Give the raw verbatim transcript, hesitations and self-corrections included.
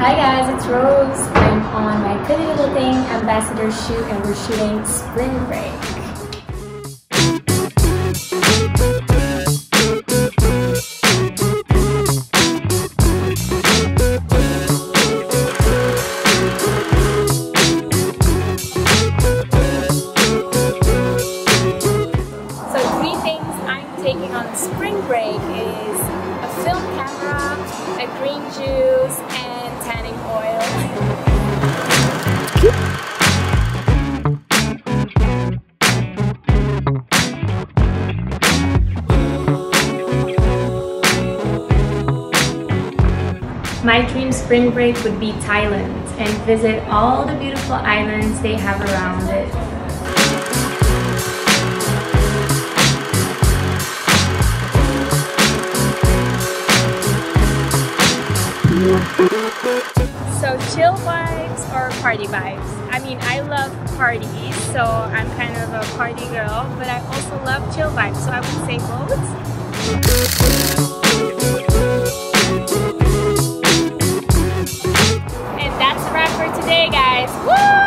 Hi guys, it's Rose. I'm on my Pretty Little Thing ambassador shoot and we're shooting spring break. So three things I'm taking on spring break is a film camera, a green juice, and tanning oil. My dream spring break would be Thailand and visit all the beautiful islands they have around it. So chill vibes or party vibes? I mean, I love parties, so I'm kind of a party girl, but I also love chill vibes, so I would say both. And that's a wrap for today, guys. Woo!